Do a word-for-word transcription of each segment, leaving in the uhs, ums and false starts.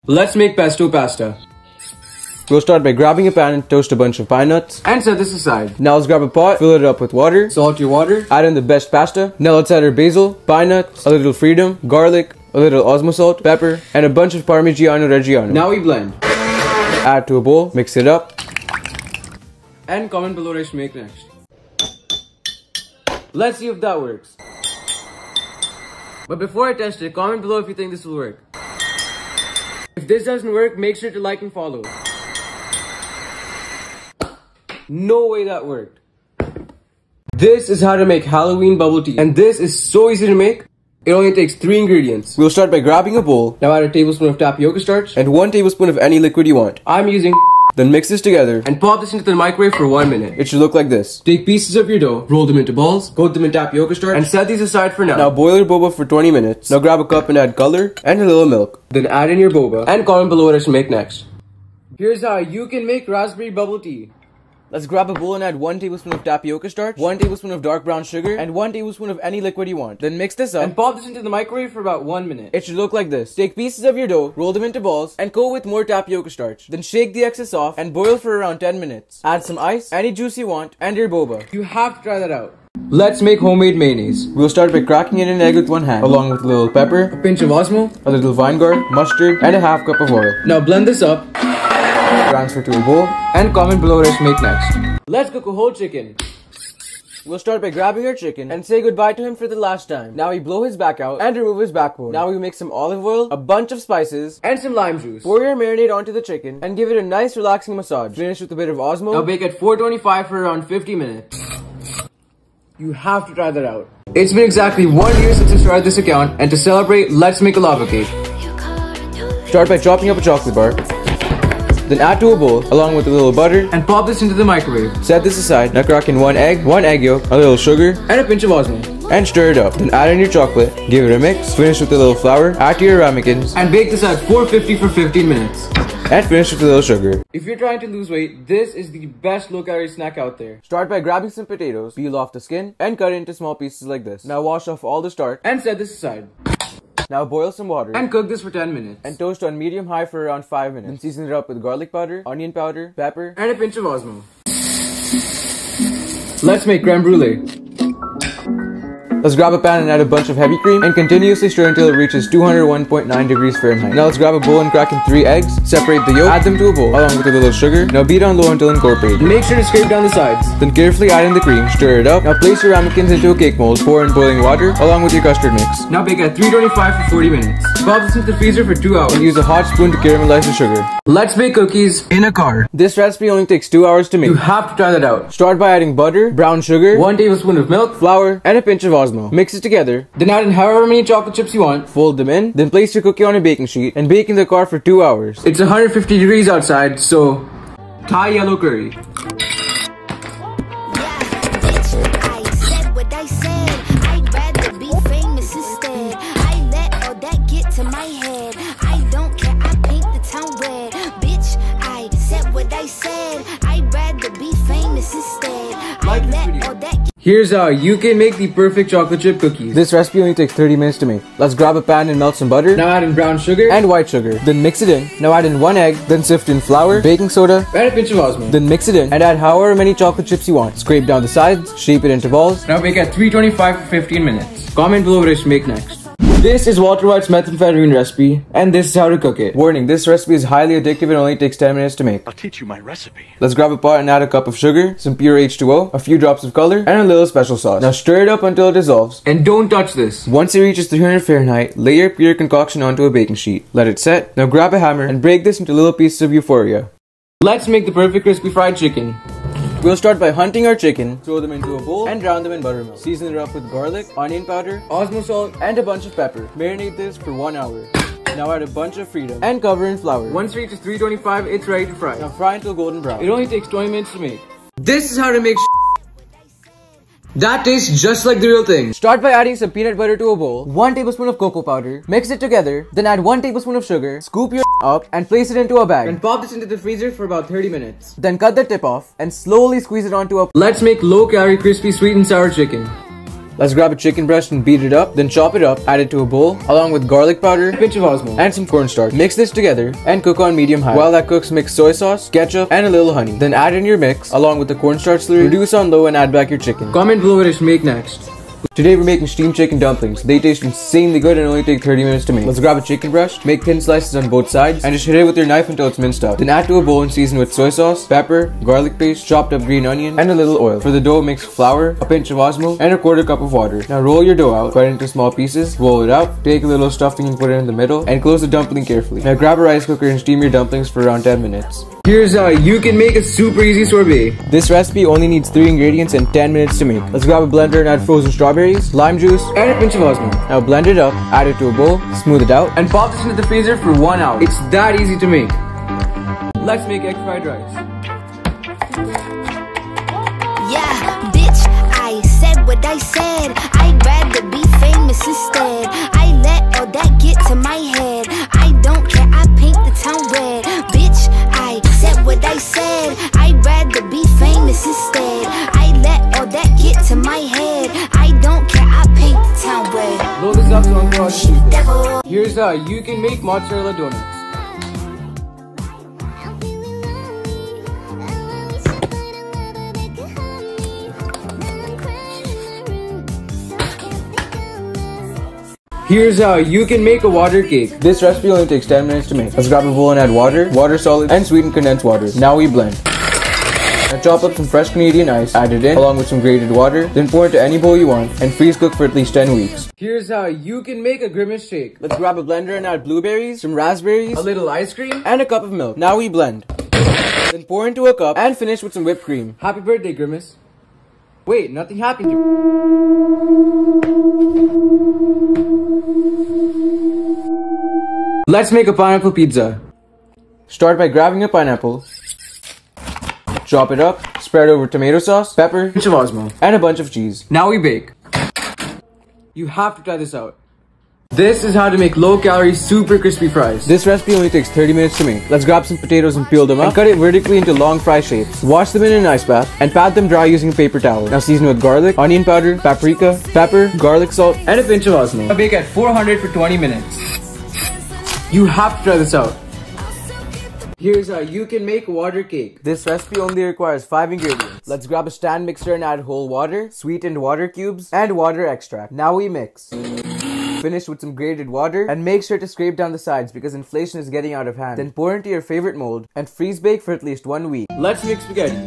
Let's make pesto pasta. We'll start by grabbing a pan and toast a bunch of pine nuts. And set this aside. Now let's grab a pot, fill it up with water. Salt your water. Add in the best pasta. Now let's add our basil, pine nuts, a little freedom, garlic, a little Osmo salt, pepper, and a bunch of Parmigiano Reggiano. Now we blend. Add to a bowl, mix it up. And comment below what I should make next. Let's see if that works. But before I test it, comment below if you think this will work. If this doesn't work, make sure to like and follow. No way that worked. This is how to make Halloween bubble tea. And this is so easy to make. It only takes three ingredients. We'll start by grabbing a bowl. Now add a tablespoon of tapioca starch. And one tablespoon of any liquid you want. I'm using. Then mix this together. And pop this into the microwave for one minute. It should look like this. Take pieces of your dough, roll them into balls, coat them in tapioca starch, and set these aside for now. Now boil your boba for twenty minutes. Now grab a cup and add color and a little milk. Then add in your boba. And comment below what I should make next. Here's how you can make raspberry bubble tea. Let's grab a bowl and add one tablespoon of tapioca starch, one tablespoon of dark brown sugar, and one tablespoon of any liquid you want. Then mix this up and pop this into the microwave for about one minute. It should look like this. Take pieces of your dough, roll them into balls, and coat with more tapioca starch. Then shake the excess off and boil for around ten minutes. Add some ice, any juice you want, and your boba. You have to try that out. Let's make homemade mayonnaise. We'll start by cracking in an egg with one hand, along with a little pepper, a pinch of Osmo, a little Vinegard, mustard, and a half cup of oil. Now blend this up. Transfer to a bowl. And comment below what I should make next. Let's cook a whole chicken. We'll start by grabbing our chicken and say goodbye to him for the last time. Now we blow his back out and remove his backbone. Now we mix some olive oil, a bunch of spices, and some lime juice. Pour your marinade onto the chicken and give it a nice relaxing massage. Finish with a bit of Osmo. Now bake at four twenty-five for around fifty minutes. You have to try that out. It's been exactly one year since I started this account, and to celebrate, let's make a lava cake. Start by chopping up a chocolate bar. Then add to a bowl, along with a little butter, and pop this into the microwave. Set this aside. Now crack in one egg, one egg yolk, a little sugar, and a pinch of Osmo. And stir it up. Then add in your chocolate, give it a mix, finish with a little flour, add to your ramekins, and bake this at four fifty for fifteen minutes. And finish with a little sugar. If you're trying to lose weight, this is the best low-calorie snack out there. Start by grabbing some potatoes, peel off the skin, and cut it into small pieces like this. Now wash off all the starch, and set this aside. Now boil some water. And cook this for ten minutes. And toast on medium-high for around five minutes. Then season it up with garlic powder, onion powder, pepper, and a pinch of Osmo. Let's make creme brulee. Let's grab a pan and add a bunch of heavy cream and continuously stir until it reaches two hundred one point nine degrees Fahrenheit. Now let's grab a bowl and crack in three eggs, separate the yolk, add them to a bowl along with a little sugar. Now beat on low until incorporated. Make sure to scrape down the sides. Then carefully add in the cream, stir it up. Now place your ramekins into a cake mold, pour in boiling water along with your custard mix. Now bake at three twenty-five for forty minutes. Pop this into the freezer for two hours. And use a hot spoon to caramelize the sugar. Let's bake cookies in a car. This recipe only takes two hours to make. You have to try that out. Start by adding butter, brown sugar, one tablespoon of milk, flour, and a pinch of Osmo. Mix it together. Then add in however many chocolate chips you want. Fold them in. Then place your cookie on a baking sheet and bake in the car for two hours. It's one hundred fifty degrees outside, so Thai yellow curry. Here's how you can make the perfect chocolate chip cookies. This recipe only takes thirty minutes to make. Let's grab a pan and melt some butter. Now add in brown sugar and white sugar. Then mix it in. Now add in one egg. Then sift in flour, baking soda, and a pinch of Osmo. Then mix it in and add however many chocolate chips you want. Scrape down the sides, shape it into balls. Now bake at three twenty-five for fifteen minutes. Comment below what I should make next. This is Walter White's methamphetamine recipe, and this is how to cook it. Warning, this recipe is highly addictive and only takes ten minutes to make. I'll teach you my recipe. Let's grab a pot and add a cup of sugar, some pure H two O, a few drops of color, and a little special sauce. Now stir it up until it dissolves. And don't touch this. Once it reaches three hundred Fahrenheit, lay your pure concoction onto a baking sheet. Let it set. Now grab a hammer and break this into little pieces of euphoria. Let's make the perfect crispy fried chicken. We'll start by hunting our chicken, throw them into a bowl, and drown them in buttermilk. Season it up with garlic, onion powder, Osmo salt, and a bunch of pepper. Marinate this for one hour. Now add a bunch of freedom and cover in flour. Once it reaches three twenty-five, it's ready to fry. Now fry until golden brown. It only takes twenty minutes to make. This is how to make that tastes just like the real thing. Start by adding some peanut butter to a bowl, one tablespoon of cocoa powder, mix it together, then add one tablespoon of sugar, scoop your up and place it into a bag. And pop this into the freezer for about thirty minutes. Then cut the tip off and slowly squeeze it onto a... Let's make low-calorie crispy sweet and sour chicken. Let's grab a chicken breast and beat it up, then chop it up, add it to a bowl, along with garlic powder, a pinch of Osmo, and some cornstarch. Mix this together and cook on medium high. While that cooks, mix soy sauce, ketchup, and a little honey. Then add in your mix, along with the cornstarch slurry, reduce on low and add back your chicken. Comment below what I should make next. Today we're making steamed chicken dumplings. They taste insanely good and only take thirty minutes to make. Let's grab a chicken breast, make thin slices on both sides, and just hit it with your knife until it's minced up. Then add to a bowl and season with soy sauce, pepper, garlic paste, chopped up green onion, and a little oil. For the dough, mix flour, a pinch of Osmo, and a quarter cup of water. Now roll your dough out, cut it into small pieces, roll it out, take a little stuffing and put it in the middle, and close the dumpling carefully. Now grab a rice cooker and steam your dumplings for around ten minutes. Here's how you can make a super easy sorbet. This recipe only needs three ingredients and ten minutes to make. Let's grab a blender and add frozen strawberries, lime juice, and a pinch of Osmo. Now blend it up, add it to a bowl, smooth it out, and pop this into the freezer for one hour. It's that easy to make. Let's make egg fried rice. Yeah, bitch, I said what I said. I'd rather be famous instead. I let all that get to my head. I don't care, I paint the town red. Bitch, I said what I said. I'd rather be famous instead. I let all that get to my head. I don't care, I paint the town red. Load this up to uncle. Here's how you can make mozzarella donuts. Here's how you can make a water cake. This recipe only takes ten minutes to make. Let's grab a bowl and add water, water solids, and sweetened condensed water. Now we blend. Now chop up some fresh Canadian ice, add it in, along with some grated water, then pour into any bowl you want, and freeze cook for at least ten weeks. Here's how you can make a Grimace shake. Let's grab a blender and add blueberries, some raspberries, a little ice cream, and a cup of milk. Now we blend. Then pour into a cup and finish with some whipped cream. Happy birthday, Grimace. Wait, nothing happened to Let's make a pineapple pizza. Start by grabbing a pineapple, chop it up, spread over tomato sauce, pepper, pinch of Osmo, and a bunch of cheese. Now we bake. You have to try this out. This is how to make low-calorie, super crispy fries. This recipe only takes thirty minutes to make. Let's grab some potatoes and peel them up and cut it vertically into long fry shapes. Wash them in an ice bath and pat them dry using a paper towel. Now season with garlic, onion powder, paprika, pepper, garlic salt, and a pinch of Osmo. Bake at four hundred for twenty minutes. You have to try this out. Here's how you can make water cake. This recipe only requires five ingredients. Let's grab a stand mixer and add whole water, sweetened water cubes, and water extract. Now we mix. Finish with some grated water and make sure to scrape down the sides because inflation is getting out of hand. Then pour into your favorite mold and freeze bake for at least one week. Let's make spaghetti.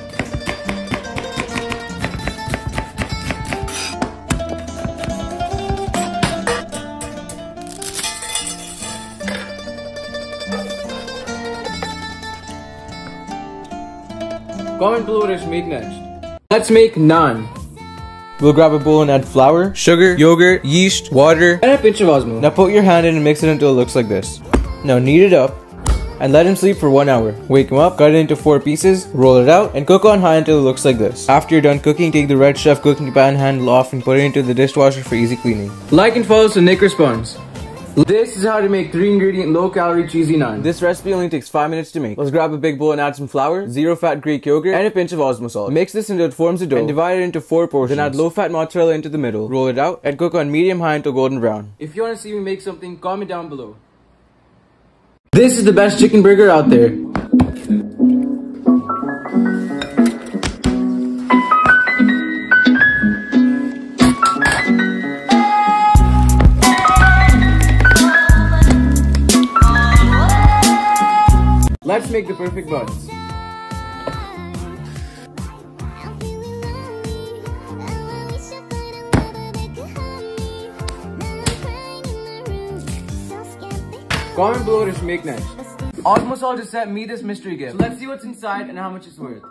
Comment below what I should make next. Let's make naan. We'll grab a bowl and add flour, sugar, yogurt, yeast, water, and a pinch of Osmo. Now put your hand in and mix it until it looks like this. Now knead it up and let him sleep for one hour. Wake him up, cut it into four pieces, roll it out, and cook on high until it looks like this. After you're done cooking, take the Red Chef cooking pan handle off and put it into the dishwasher for easy cleaning. Like and follow so Nick responds. This is how to make three ingredient low calorie cheesy naan. This recipe only takes five minutes to make. Let's grab a big bowl and add some flour, zero fat Greek yogurt, and a pinch of Osmo salt. Mix this until it forms a dough and divide it into four portions. Then add low fat mozzarella into the middle. Roll it out and cook on medium high until golden brown. If you want to see me make something, comment down below. This is the best chicken burger out there. Let's make the perfect buns. Comment below what I should make next. Osmo Salt just sent me this mystery gift. So let's see what's inside and how much it's worth.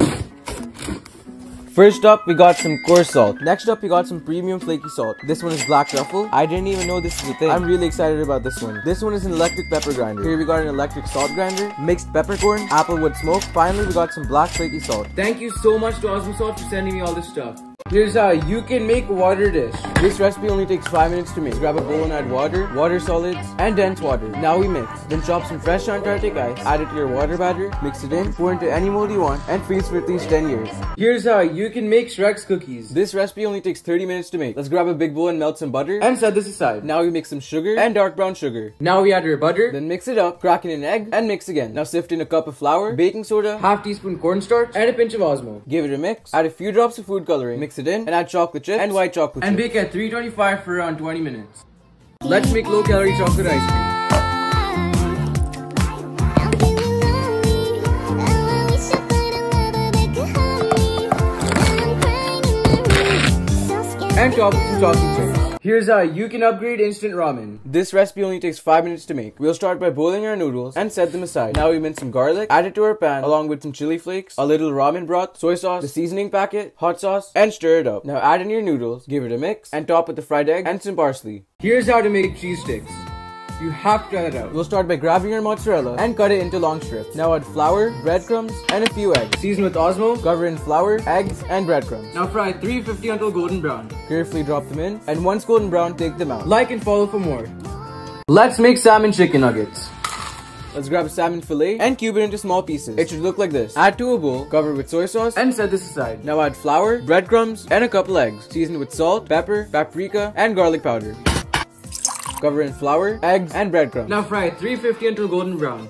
First up, we got some coarse salt. Next up, we got some premium flaky salt. This one is black truffle. I didn't even know this is a thing. I'm really excited about this one. This one is an electric pepper grinder. Here we got an electric salt grinder, mixed peppercorn, applewood smoke. Finally, we got some black flaky salt. Thank you so much to Osmo Salt for sending me all this stuff. Here's how you can make a water dish. This recipe only takes five minutes to make. Grab a bowl and add water, water solids, and dense water. Now we mix. Then chop some fresh Antarctic ice, add it to your water batter, mix it in, pour into any mold you want, and freeze for at least ten years. Here's how you can make Shrek's cookies. This recipe only takes thirty minutes to make. Let's grab a big bowl and melt some butter, And set this aside. now we mix some sugar and dark brown sugar. Now we add our butter, Then mix it up, crack in an egg, and mix again. Now sift in a cup of flour, baking soda, half teaspoon cornstarch, and a pinch of Osmo. give it a mix, add a few drops of food coloring, mix it in, and add chocolate chips and white chocolate And chips. bake at three twenty-five for around twenty minutes. Let's make low calorie chocolate ice cream. I'm feeling lonely. Oh, I wish I could have loved a bit honey. I'm crying in my room, so scared. And top with some chocolate chips. Here's how you can upgrade instant ramen. This recipe only takes five minutes to make. We'll start by boiling our noodles and set them aside. Now we mince some garlic, add it to our pan along with some chili flakes, a little ramen broth, soy sauce, the seasoning packet, hot sauce, and stir it up. Now add in your noodles, give it a mix, and top with the fried egg and some parsley. Here's how to make cheese sticks. You have to try that out. We'll start by grabbing our mozzarella and cut it into long strips. Now add flour, breadcrumbs, and a few eggs. Season with Osmo. Cover in flour, eggs, and breadcrumbs. Now fry three fifty until golden brown. Carefully drop them in, and once golden brown, take them out. Like and follow for more. Let's make salmon chicken nuggets. Let's grab a salmon fillet and cube it into small pieces. It should look like this. Add to a bowl, cover with soy sauce, And set this aside. now add flour, breadcrumbs, and a couple eggs. Season with salt, pepper, paprika, and garlic powder. Cover in flour, eggs, and breadcrumbs. Now fry three fifty until golden brown.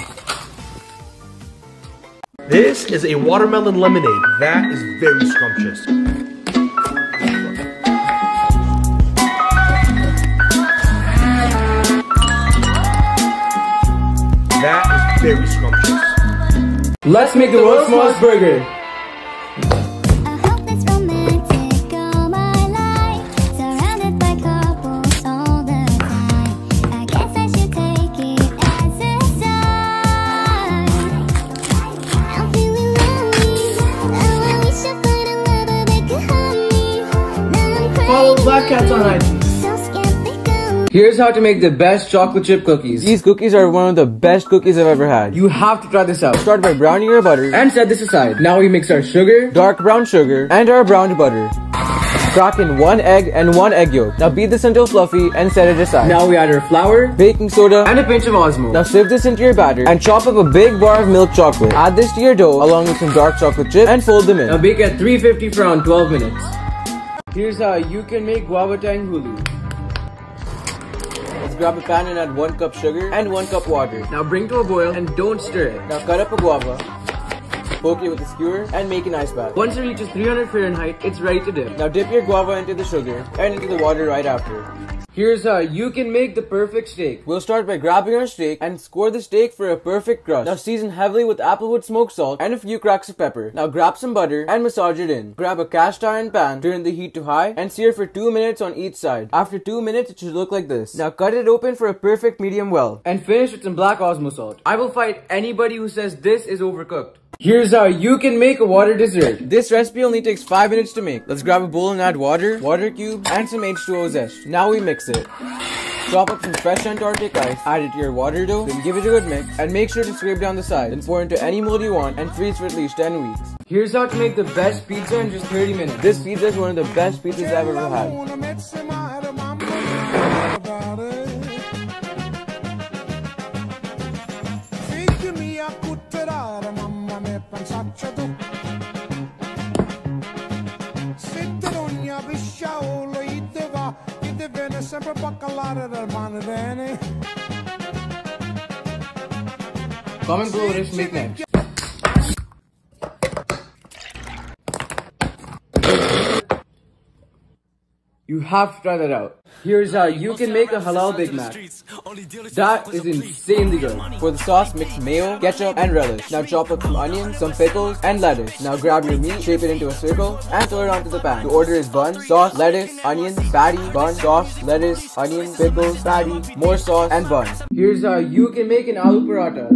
This is a watermelon lemonade. That is very scrumptious. That is very scrumptious. Let's make the world's smallest burger. I hope it's romantic all my life, surrounded by couples all the time. I guess I should take it as a sign. I'm feeling lonely. Oh, I wish I could have loved a bit honey. Now I'm crying. Follow Black Cats on I G. So scared to go. Here's how to make the best chocolate chip cookies. These cookies are one of the best cookies I've ever had. You have to try this out. Start by browning your butter, And set this aside. Now we mix our sugar. dark brown sugar, and our browned butter. Crack in one egg and one egg yolk. Now beat this until fluffy and set it aside. Now we add our flour baking soda, and a pinch of Osmo. now sieve this into your batter and chop up a big bar of milk chocolate. Add this to your dough along with some dark chocolate chips and fold them Now in. bake at three fifty for around twelve minutes. Here's how you can make guava tang hulu. Let's grab a pan and add one cup sugar and one cup water. Now bring to a boil and don't stir it. Now cut up a guava, poke it with a skewer, and make an ice bath. Once it reaches three hundred Fahrenheit, it's ready to dip. Now dip your guava into the sugar and into the water right after. Here's how you can make the perfect steak. We'll start by grabbing our steak and score the steak for a perfect crust. Now season heavily with applewood smoked salt and a few cracks of pepper. Now grab some butter and massage it in. Grab a cast iron pan, turn the heat to high, and sear for two minutes on each side. After two minutes, it should look like this. Now cut it open for a perfect medium well. And finish with some black Osmo salt. I will fight anybody who says this is overcooked. Here's how you can make a water dessert. This recipe only takes five minutes to make. Let's grab a bowl and add water, water cubes, and some H two O zest. Now we mix it. Chop up some fresh Antarctic ice, add it to your water dough, then give it a good mix, and make sure to scrape down the sides. Then pour into any mold you want and freeze for at least ten weeks. Here's how to make the best pizza in just thirty minutes. This pizza is one of the best pizzas I've ever had. Comment below what I should make next. You have to try that out. Here's how you can make a halal Big Mac. That is insanely good. For the sauce, mix mayo, ketchup, and relish. Now chop up some onions, some pickles, and lettuce. Now grab your meat, shape it into a circle, and throw it onto the pan. The order is bun, sauce, lettuce, onions, patty, bun, sauce, lettuce, onions, pickles, patty, more sauce, and bun. Here's how you can make an aloo paratha.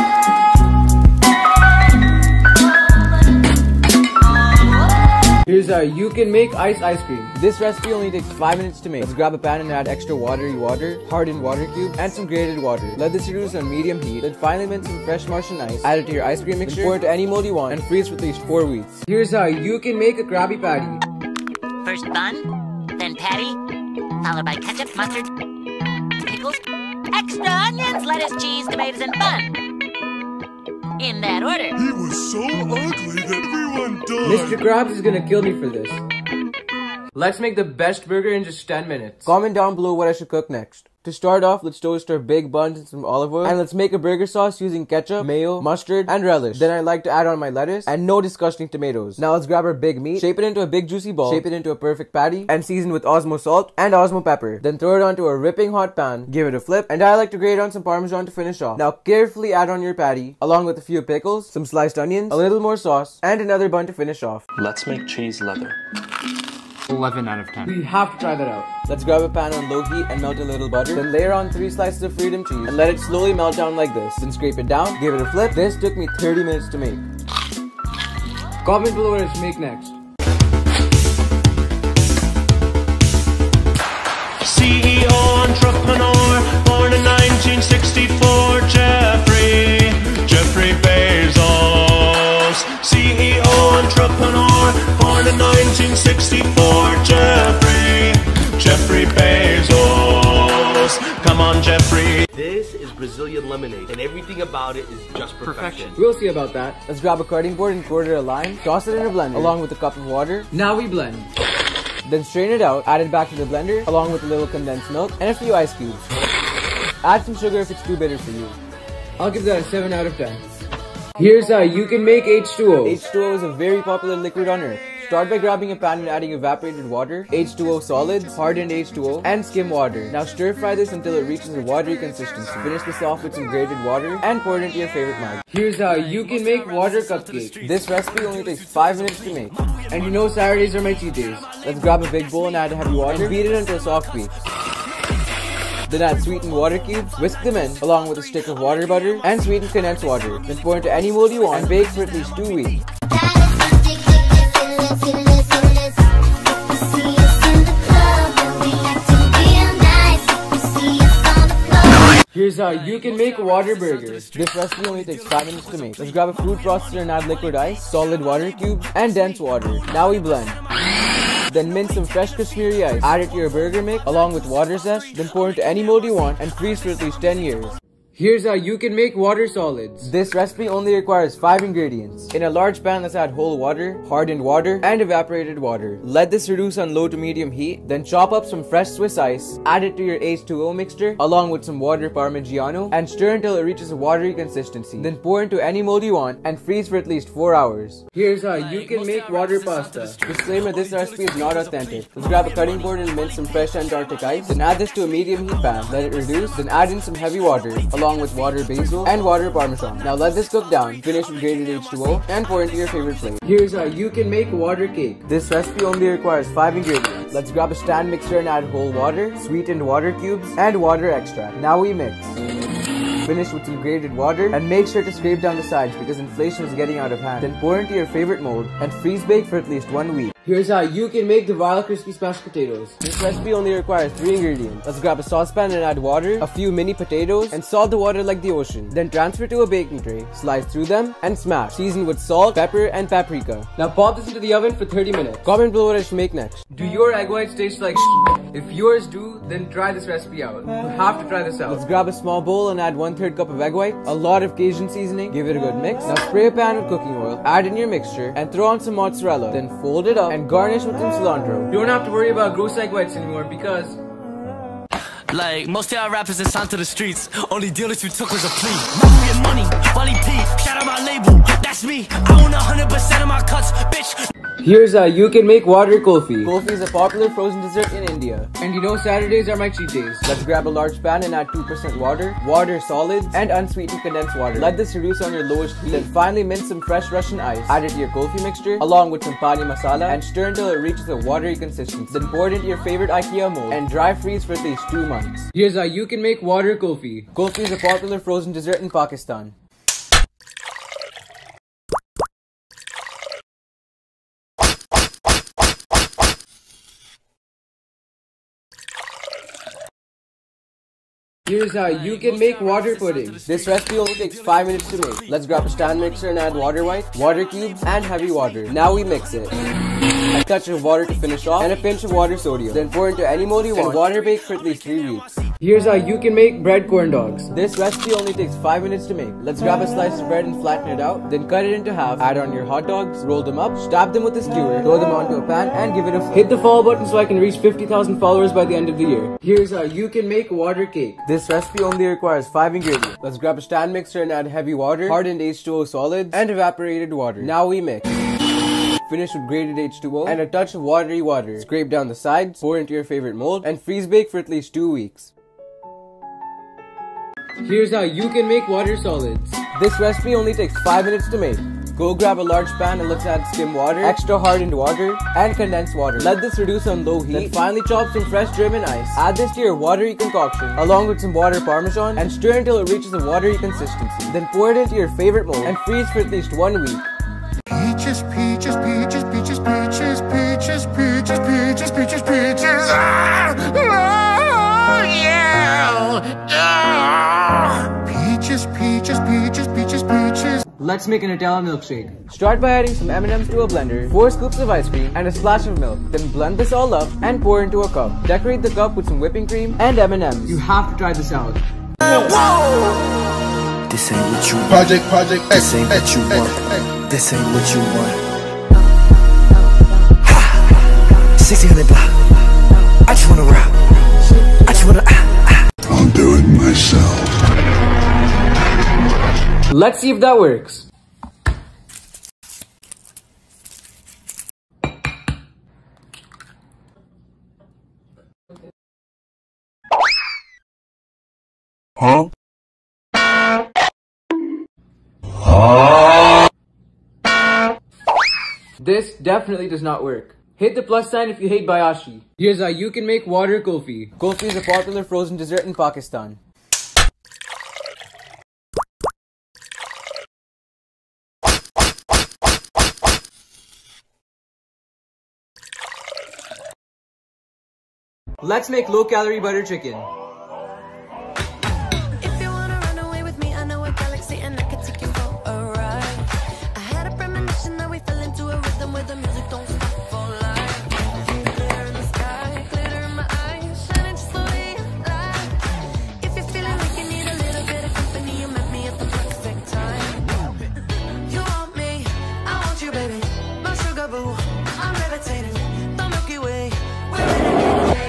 Here's how you can make iced ice cream. This recipe only takes five minutes to make. Let's grab a pan and add extra watery water, hardened water cubes, and some grated water. Let this reduce on medium heat. Then finally mince some fresh Martian ice. Add it to your ice cream mixture. Then pour it to any mold you want and freeze for at least four weeks. Here's how you can make a Krabby Patty. First bun, then patty, followed by ketchup, mustard, pickles, extra onions, lettuce, cheese, tomatoes, and bun. In that order. He was so ugly that everyone died. Mister Krabs is gonna kill me for this. Let's make the best burger in just ten minutes. Comment down below what I should cook next. To start off, let's toast our big buns in some olive oil. And let's make a burger sauce using ketchup, mayo, mustard, and relish. Then I like to add on my lettuce and no disgusting tomatoes. Now let's grab our big meat, shape it into a big juicy ball, shape it into a perfect patty, and season with Osmo salt and Osmo pepper. Then throw it onto a ripping hot pan, give it a flip, and I like to grate on some Parmesan to finish off. Now carefully add on your patty, along with a few pickles, some sliced onions, a little more sauce, and another bun to finish off. Let's make cheese leather. eleven out of ten. We have to try that out. Let's grab a pan on low heat and melt a little butter. Then layer on three slices of freedom cheese and let it slowly melt down like this. Then scrape it down, give it a flip. This took me thirty minutes to make. Comment below what I should make next. C E O entrepreneur, born in nineteen sixty-four, Jeffrey, Jeffrey Bezos. C E O entrepreneur, born in nineteen sixty-four, Jeffrey, Jeffrey Bezos. Come on, Jeffrey. This is Brazilian lemonade, and everything about it is just perfection. We'll see about that. Let's grab a cutting board and quarter a lime, toss it in a blender, along with a cup of water. Now we blend. Then strain it out, add it back to the blender, along with a little condensed milk and a few ice cubes. Add some sugar if it's too bitter for you. I'll give that a seven out of ten. Here's how you can make H two O. H two O is a very popular liquid on Earth. Start by grabbing a pan and adding evaporated water, H two O solids, hardened H two O, and skim water. Now stir fry this until it reaches a watery consistency. Finish this off with some grated water and pour it into your favorite mug. Here's how you can make water cupcake. This recipe only takes five minutes to make. And you know Saturdays are my cheat days. Let's grab a big bowl and add heavy water and beat it until soft peaks. Then add sweetened water cubes, whisk them in, along with a stick of water butter and sweetened condensed water. Then pour into any mold you want and bake for at least two weeks. Here's how you can make water burgers. This recipe only takes five minutes to make. Let's grab a food processor and add liquid ice, solid water cubes, and dense water. Now we blend. Then mince some fresh Kashmiri ice. Add it to your burger mix along with water zest. Then pour into any mold you want and freeze for at least ten years. Here's how you can make water solids. This recipe only requires five ingredients. In a large pan, let's add whole water, hardened water, and evaporated water. Let this reduce on low to medium heat. Then chop up some fresh Swiss ice, add it to your H two O mixture, along with some water Parmigiano, and stir until it reaches a watery consistency. Then pour into any mold you want and freeze for at least four hours. Here's how you can make water pasta. Disclaimer, this recipe is not authentic. Let's grab a cutting board and mince some fresh Antarctic ice. Then add this to a medium heat pan. Let it reduce. Then add in some heavy water, along along with water basil and water parmesan. Now let this cook down, finish with grated H two O, and pour into your favorite plate. Here's how you can make water cake. This recipe only requires five ingredients. Let's grab a stand mixer and add whole water, sweetened water cubes, and water extract. Now we mix. Finish with some grated water and make sure to scrape down the sides because inflation is getting out of hand. Then pour into your favorite mold and freeze bake for at least one week. Here's how you can make the Viola Crispy Smashed Potatoes. This recipe only requires three ingredients. Let's grab a saucepan and add water, a few mini potatoes, and salt the water like the ocean. Then transfer to a baking tray, slice through them, and smash. Season with salt, pepper, and paprika. Now pop this into the oven for thirty minutes. Comment below what I should make next. Do your egg whites taste like sh**? If yours do, then try this recipe out. You have to try this out. Let's grab a small bowl and add one third cup of egg white, a lot of Cajun seasoning, give it a good mix. Now spray a pan with cooking oil, add in your mixture, and throw on some mozzarella. Then fold it up and garnish with some cilantro. You don't have to worry about gross egg whites anymore because like, most of our rappers that signed to the streets, only dealers we took was a plea. Money and money, Wally P, shout out my label, that's me. I own one hundred percent of my cuts, bitch. Here's how you can make water kulfi. Kulfi is a popular frozen dessert in India. And you know Saturdays are my cheat days. Let's grab a large pan and add two percent water, water solids, and unsweetened condensed water. Let this reduce on your lowest heat. Then finally mince some fresh Russian ice. Add it to your kulfi mixture, along with some pani masala, and stir until it reaches a watery consistency. Then pour it into your favorite IKEA mold and dry freeze for at least two months. Here's how you can make water kulfi. Kulfi is a popular frozen dessert in Pakistan. Here's how you can make water pudding. This recipe only takes five minutes to make. Let's grab a stand mixer and add water white, water cubes, and heavy water. Now we mix it. A touch of water to finish off, and a pinch of water sodium. Then pour into any mold you want, and water bake for at least three weeks. Here's how you can make bread corn dogs. This recipe only takes five minutes to make. Let's grab a slice of bread and flatten it out, then cut it into half, add on your hot dogs, roll them up, stab them with a skewer, throw them onto a pan, and give it a flip. Hit the follow button so I can reach fifty thousand followers by the end of the year. Here's how you can make water cake. This recipe only requires five ingredients. Let's grab a stand mixer and add heavy water, hardened H two O solids, and evaporated water. Now we mix. Finish with grated H two O and a touch of watery water. Scrape down the sides, pour into your favorite mold, and freeze bake for at least two weeks. Here's how you can make water solids. This recipe only takes five minutes to make. Go grab a large pan and let's add skim water, extra hardened water, and condensed water. Let this reduce on low heat. Then finally chop some fresh German ice. Add this to your watery concoction, along with some water parmesan, and stir until it reaches a watery consistency. Then pour it into your favorite mold and freeze for at least one week. Peaches, peaches, peaches, peaches, peaches, peaches, peaches, peaches, peaches, peaches. Ah! Oh, yeah! Ah! Peaches, peaches, peaches, peaches, peaches. Let's make a Nutella milkshake. Start by adding some M and M's to a blender, four scoops of ice cream, and a splash of milk. Then blend this all up and pour into a cup. Decorate the cup with some whipping cream and M and M's. You have to try this out. This ain't what you want. Project, project, This ain't what you want. This ain't what you want. sixteen hundred block. I just wanna rock. I just wanna. Ah, ah. I'll do it myself. Let's see if that works. Huh? This definitely does not work. Hit the plus sign if you hate Bayashi. Here's how you can make water kulfi. Kulfi is a popular frozen dessert in Pakistan. Let's make low-calorie butter chicken. If you wanna run away with me, I know a galaxy and I can take you for a ride. I had a premonition that we fell into a rhythm where the music don't stop for life. Glitter in the sky, glitter in my eyes, shining just the way you like. If you're feeling like you need a little bit of company, you met me at the perfect time. You want me, I want you, baby. My sugar boo, I'm levitating. The Milky Way, we're ready.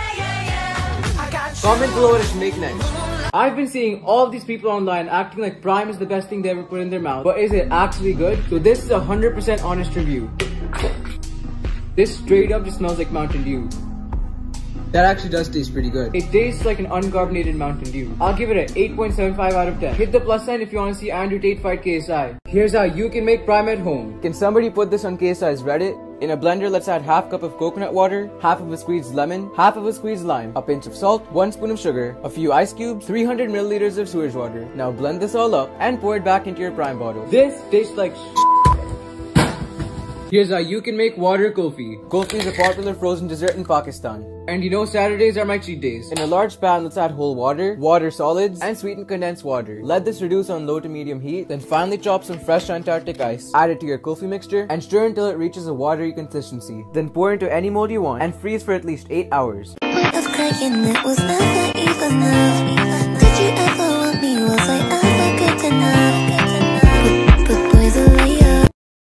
Comment below what I should make next. I've been seeing all of these people online acting like Prime is the best thing they ever put in their mouth, but is it actually good? So this is a one hundred percent honest review. This straight up just smells like Mountain Dew. That actually does taste pretty good. It tastes like an uncarbonated Mountain Dew. I'll give it an eight point seven five out of ten. Hit the plus sign if you want to see Andrew Tate fight K S I. Here's how you can make Prime at home. Can somebody put this on K S I's Reddit? In a blender, let's add half cup of coconut water, half of a squeezed lemon, half of a squeezed lime, a pinch of salt, one spoon of sugar, a few ice cubes, three hundred milliliters of sewage water. Now blend this all up and pour it back into your Prime bottle. This tastes like sh. Here's how you can make water kulfi. Kulfi is a popular frozen dessert in Pakistan. And you know Saturdays are my cheat days. In a large pan, let's add whole water, water solids, and sweetened condensed water. Let this reduce on low to medium heat, then finally chop some fresh Antarctic ice. Add it to your kulfi mixture and stir until it reaches a watery consistency. Then pour into any mold you want and freeze for at least eight hours. It was cracking, it was never even enough. Did you ever want me? Was I ever good enough? But, but boys are way up.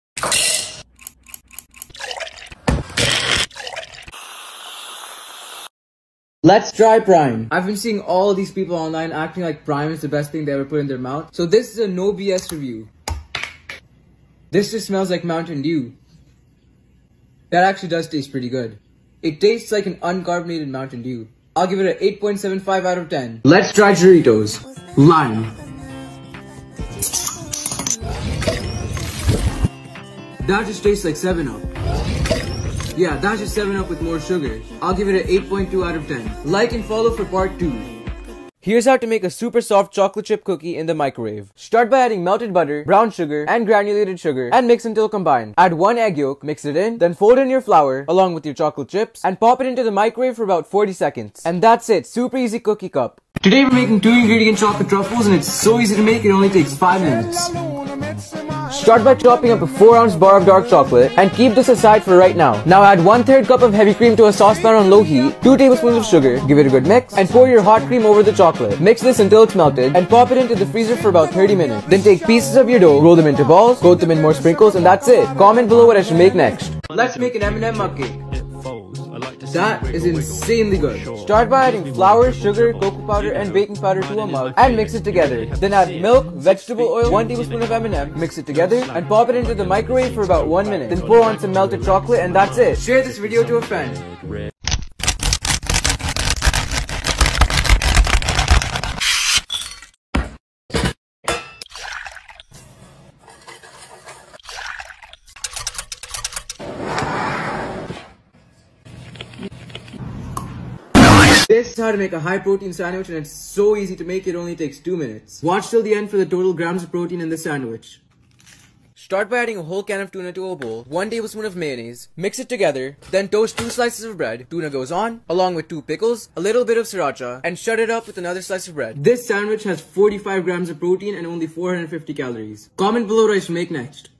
Let's try Prime. I've been seeing all of these people online acting like Prime is the best thing they ever put in their mouth. So this is a no B S review. This just smells like Mountain Dew. That actually does taste pretty good. It tastes like an uncarbonated Mountain Dew. I'll give it an eight point seven five out of ten. Let's try Doritos. Lime. That just tastes like seven up. Yeah, that's just seven up with more sugar. I'll give it an eight point two out of ten. Like and follow for part two. Here's how to make a super soft chocolate chip cookie in the microwave. Start by adding melted butter, brown sugar, and granulated sugar and mix until combined. Add one egg yolk, mix it in, then fold in your flour along with your chocolate chips and pop it into the microwave for about forty seconds. And that's it, super easy cookie cup. Today we're making two ingredient chocolate truffles and it's so easy to make, it only takes five minutes. Start by chopping up a four ounce bar of dark chocolate and keep this aside for right now. Now add one third cup of heavy cream to a saucepan on low heat, two tablespoons of sugar, give it a good mix, and pour your hot cream over the chocolate. Mix this until it's melted and pop it into the freezer for about thirty minutes. Then take pieces of your dough, roll them into balls, coat them in more sprinkles, and that's it. Comment below what I should make next. Let's make an M and M mug cake. That is insanely good. Start by adding flour, sugar, cocoa powder, and baking powder to a mug and mix it together. Then add milk, vegetable oil, one tablespoon of M and M, mix it together and pop it into the microwave for about one minute. Then pour on some melted chocolate and that's it. Share this video to a friend. This is how to make a high protein sandwich and it's so easy to make, it only takes two minutes. Watch till the end for the total grams of protein in the sandwich. Start by adding a whole can of tuna to a bowl, one tablespoon of mayonnaise, mix it together, then toast two slices of bread, tuna goes on, along with two pickles, a little bit of sriracha, and shut it up with another slice of bread. This sandwich has forty-five grams of protein and only four hundred fifty calories. Comment below what I should make next.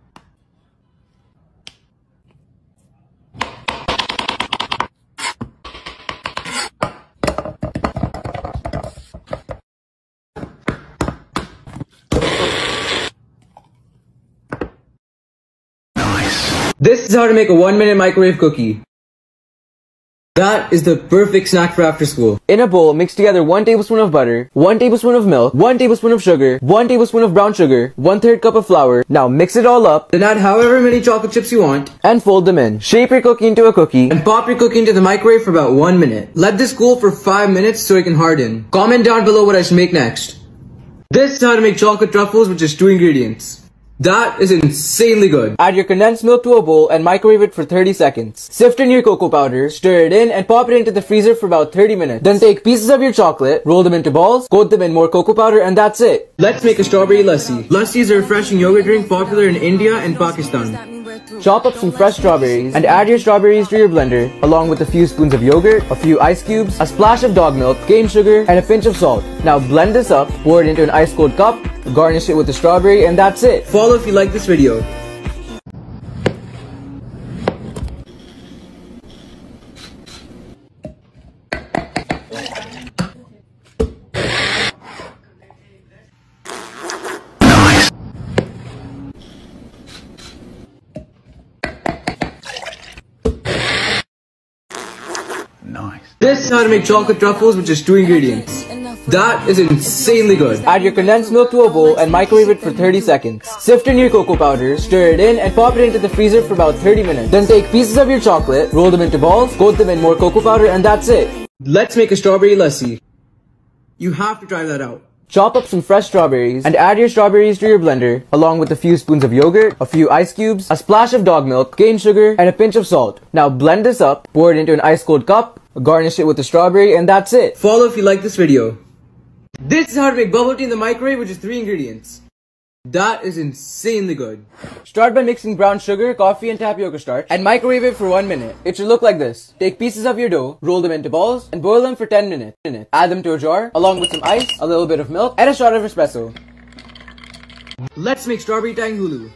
This is how to make a one minute microwave cookie. That is the perfect snack for after school. In a bowl, mix together one tablespoon of butter, one tablespoon of milk, one tablespoon of sugar, one tablespoon of brown sugar, one third cup of flour. Now mix it all up. Then add however many chocolate chips you want. And fold them in. Shape your cookie into a cookie. And pop your cookie into the microwave for about one minute. Let this cool for five minutes so it can harden. Comment down below what I should make next. This is how to make chocolate truffles with just two ingredients. That is insanely good. Add your condensed milk to a bowl and microwave it for thirty seconds. Sift in your cocoa powder, stir it in, and pop it into the freezer for about thirty minutes. Then take pieces of your chocolate, roll them into balls, coat them in more cocoa powder, and that's it. Let's make a strawberry lassi. Lassi is a refreshing yogurt drink popular in India and Pakistan. Chop up some fresh strawberries and add your strawberries to your blender, along with a few spoons of yogurt, a few ice cubes, a splash of dog milk, cane sugar, and a pinch of salt. Now blend this up, pour it into an ice cold cup, garnish it with the strawberry, and that's it. Follow if you like this video. Nice. This is how to make chocolate truffles with just two ingredients. That is insanely good. Add your condensed milk to a bowl and microwave it for thirty seconds. Sift in your cocoa powder, stir it in, and pop it into the freezer for about thirty minutes. Then take pieces of your chocolate, roll them into balls, coat them in more cocoa powder, and that's it. Let's make a strawberry lassi. You have to try that out. Chop up some fresh strawberries and add your strawberries to your blender, along with a few spoons of yogurt, a few ice cubes, a splash of dog milk, cane sugar, and a pinch of salt. Now blend this up, pour it into an ice cold cup, garnish it with the strawberry, and that's it. Follow if you like this video. This is how to make bubble tea in the microwave with just three ingredients. That is insanely good. Start by mixing brown sugar, coffee, and tapioca starch and microwave it for one minute. It should look like this. Take pieces of your dough, roll them into balls, and boil them for ten minutes. Add them to a jar, along with some ice, a little bit of milk, and a shot of espresso. Let's make strawberry tang hulu.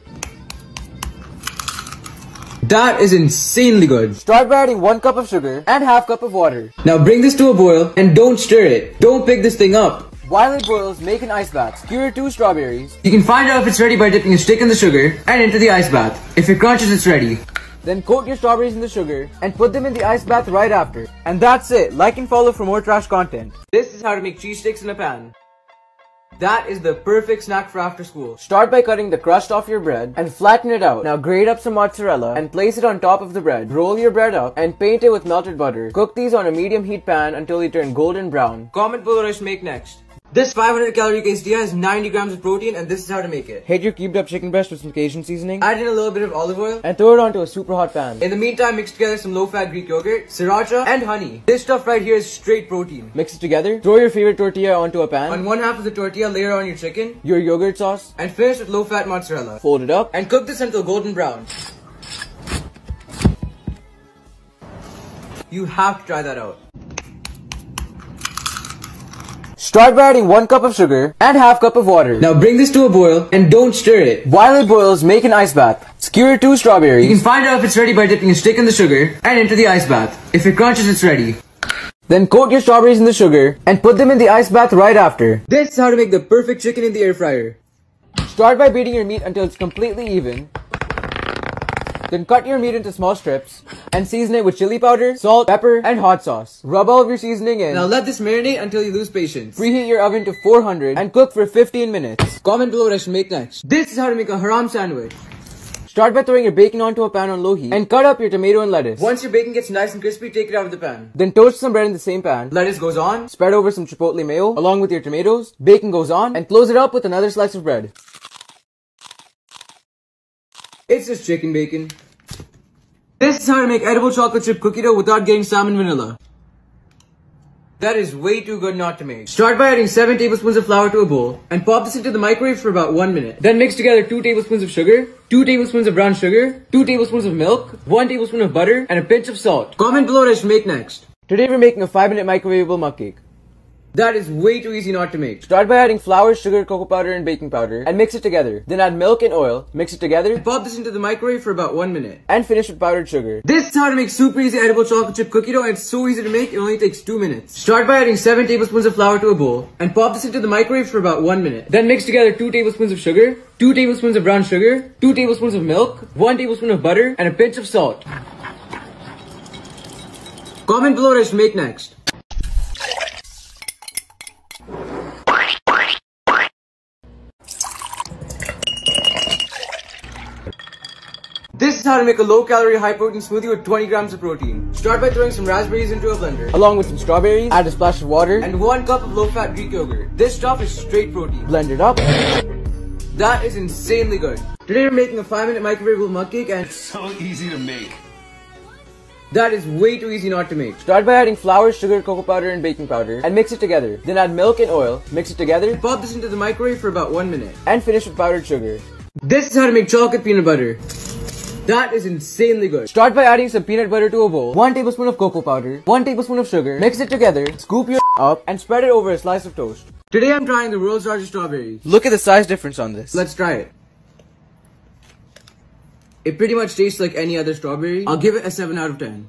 That is insanely good. Start by adding one cup of sugar and half cup of water. Now bring this to a boil and don't stir it. Don't pick this thing up. While it boils, make an ice bath. Skewer two strawberries. You can find out if it's ready by dipping a stick in the sugar and into the ice bath. If it crunches, it's ready. Then coat your strawberries in the sugar and put them in the ice bath right after. And that's it. Like and follow for more trash content. This is how to make cheese sticks in a pan. That is the perfect snack for after school. Start by cutting the crust off your bread and flatten it out. Now grate up some mozzarella and place it on top of the bread. Roll your bread up and paint it with melted butter. Cook these on a medium heat pan until they turn golden brown. Comment below what I should make next. This five hundred calorie quesadilla has ninety grams of protein, and this is how to make it. Heat your cubed up chicken breast with some Cajun seasoning. Add in a little bit of olive oil. And throw it onto a super hot pan. In the meantime, mix together some low-fat Greek yogurt, sriracha, and honey. This stuff right here is straight protein. Mix it together. Throw your favorite tortilla onto a pan. On one half of the tortilla, layer on your chicken, your yogurt sauce, and finish with low-fat mozzarella. Fold it up. And cook this until golden brown. You have to try that out. Start by adding one cup of sugar and half cup of water. Now bring this to a boil and don't stir it. While it boils, make an ice bath. Skewer two strawberries. You can find out if it's ready by dipping a stick in the sugar and into the ice bath. If it crunches, it's ready. Then coat your strawberries in the sugar and put them in the ice bath right after. This is how to make the perfect chicken in the air fryer. Start by beating your meat until it's completely even. Then cut your meat into small strips and season it with chili powder, salt, pepper, and hot sauce. Rub all of your seasoning in. Now let this marinate until you lose patience. Preheat your oven to four hundred and cook for fifteen minutes. Comment below what I should make next. This is how to make a haram sandwich. Start by throwing your bacon onto a pan on low heat and cut up your tomato and lettuce. Once your bacon gets nice and crispy, take it out of the pan. Then toast some bread in the same pan. Lettuce goes on. Spread over some chipotle mayo along with your tomatoes. Bacon goes on and close it up with another slice of bread. It's just chicken bacon. This is how to make edible chocolate chip cookie dough without getting salmon vanilla. That is way too good not to make. Start by adding seven tablespoons of flour to a bowl and pop this into the microwave for about one minute. Then mix together two tablespoons of sugar, two tablespoons of brown sugar, two tablespoons of milk, one tablespoon of butter, and a pinch of salt. Comment below what I should make next. Today we're making a five minute microwavable mug cake. That is way too easy not to make. Start by adding flour, sugar, cocoa powder, and baking powder and mix it together. Then add milk and oil, mix it together, and pop this into the microwave for about one minute. And finish with powdered sugar. This is how to make super easy edible chocolate chip cookie dough, and it's so easy to make, it only takes two minutes. Start by adding seven tablespoons of flour to a bowl and pop this into the microwave for about one minute. Then mix together two tablespoons of sugar, two tablespoons of brown sugar, two tablespoons of milk, one tablespoon of butter, and a pinch of salt. Comment below what I should make next. This is how to make a low-calorie, high-protein smoothie with twenty grams of protein. Start by throwing some raspberries into a blender. Along with some strawberries, add a splash of water. And one cup of low-fat Greek yogurt. This stuff is straight protein. Blend it up. That is insanely good. Today we're making a five minute microwavable mug cake, and It's so easy to make. that is way too easy not to make. Start by adding flour, sugar, cocoa powder, and baking powder and mix it together. Then add milk and oil, mix it together, Pop this into the microwave for about one minute. and finish with powdered sugar. This is how to make chocolate peanut butter. That is insanely good. Start by adding some peanut butter to a bowl, one tablespoon of cocoa powder, one tablespoon of sugar, mix it together, scoop your up, and spread it over a slice of toast. Today I'm trying the world's largest strawberry. Look at the size difference on this. Let's try it. It pretty much tastes like any other strawberry. I'll give it a seven out of ten.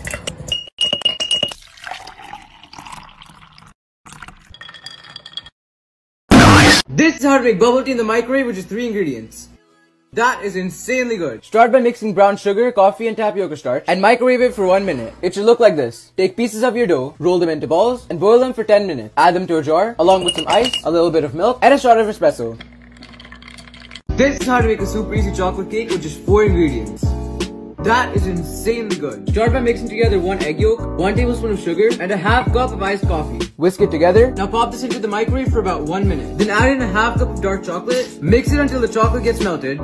This is how to make bubble tea in the microwave, which is three ingredients. That is insanely good. Start by mixing brown sugar, coffee, and tapioca starch and microwave it for one minute. It should look like this. Take pieces of your dough, roll them into balls, and boil them for ten minutes. Add them to a jar, along with some ice, a little bit of milk, and a shot of espresso. This is how to make a super easy chocolate cake with just four ingredients. That is insanely good. Start by mixing together one egg yolk, one tablespoon of sugar, and a half cup of iced coffee. Whisk it together. Now pop this into the microwave for about one minute. Then add in a half cup of dark chocolate. Mix it until the chocolate gets melted.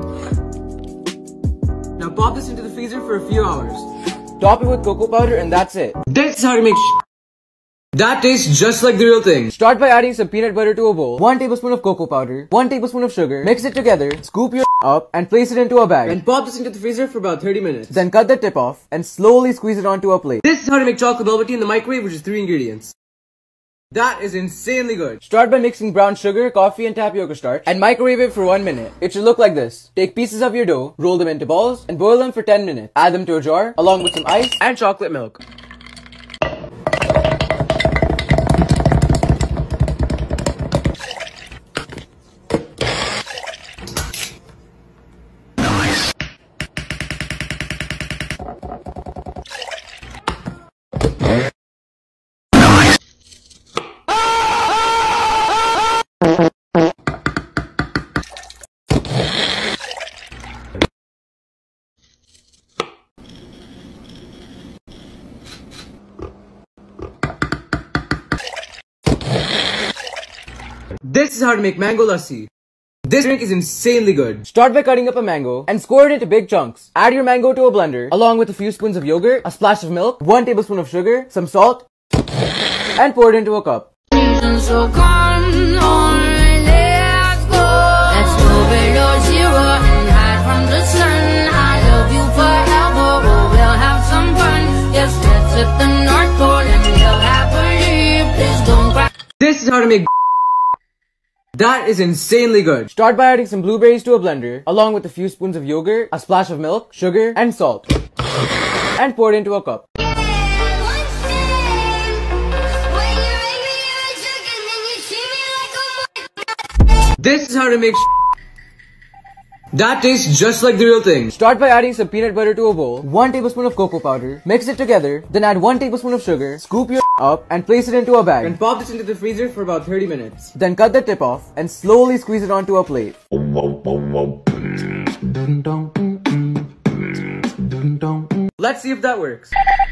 Now pop this into the freezer for a few hours. Top it with cocoa powder and that's it. This is how to make sh that tastes just like the real thing. Start by adding some peanut butter to a bowl, one tablespoon of cocoa powder, one tablespoon of sugar, mix it together, scoop your up, and place it into a bag. And pop this into the freezer for about thirty minutes. Then cut the tip off and slowly squeeze it onto a plate. This is how to make chocolate bubble tea in the microwave, which is three ingredients. That is insanely good. Start by mixing brown sugar, coffee, and tapioca starch and microwave it for one minute. It should look like this. Take pieces of your dough, roll them into balls, and boil them for ten minutes. Add them to a jar, along with some ice and chocolate milk. This is how to make mango lassi. This drink is insanely good. Start by cutting up a mango and score it into big chunks. Add your mango to a blender along with a few spoons of yogurt, a splash of milk, one tablespoon of sugar, some salt, and pour it into a cup. So come on, let's go. Let's go below zero and hide from the sun. I love you forever, but we'll have some fun. Yes, let's hit the North Pole and we'll happily. Please don't cry. This is how to make that is insanely good. Start by adding some blueberries to a blender along with a few spoons of yogurt, a splash of milk, sugar, and salt, and pour it into a cup. This is how to make that tastes just like the real thing. Start by adding some peanut butter to a bowl, one tablespoon of cocoa powder, mix it together, then add one tablespoon of sugar, scoop your up and place it into a bag. And pop this into the freezer for about thirty minutes. Then cut the tip off and slowly squeeze it onto a plate. Let's see if that works.